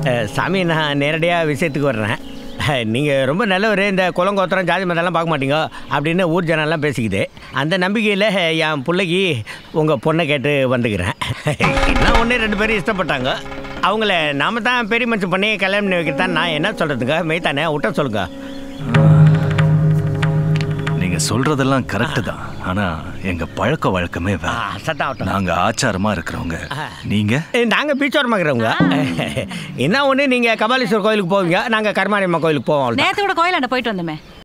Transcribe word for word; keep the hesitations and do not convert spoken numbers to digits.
சாமி நான் நேரடியாக விஷயத்துக்கு வர்றேன். நீங்கள் ரொம்ப நல்லவர், இந்த குலங்கோத்திரம் ஜாதி மதம்லாம் பார்க்க மாட்டீங்க அப்படின்னு ஊர் ஜனம்லாம் பேசிக்குது. அந்த நம்பிக்கையில் என் பிள்ளைக்கு உங்கள் பொண்ணை கேட்டு வந்துக்கிறேன். நான் ஒன்று ரெண்டு பேரும் இஷ்டப்பட்டாங்க. அவங்கள நாம தான் பெரிய மனுஷன் பண்ணி கல்யாணம் பண்ணி வைக்கத்தான் நான் என்ன சொல்கிறதுங்க, மெய்த்தானே விட்ட சொல்லுங்க. நீங்க சொல்றதெல்லாம் கரெக்ட் தான். ஆனா எங்க பழக்க வழக்கமே நாங்க ஆச்சாரமா இருக்கிறவங்க. நீங்க நாங்க பீச்சோரமா இருக்கிறவங்க. என்ன ஒண்ணு, நீங்க கபாலீஸ்வரர் கோயிலுக்கு போவீங்க, நாங்க கருமாரியம்மா கோயிலுக்கு போவோம். நேத்து கூட கோயிலாண்ட போயிட்டு வந்தோமே.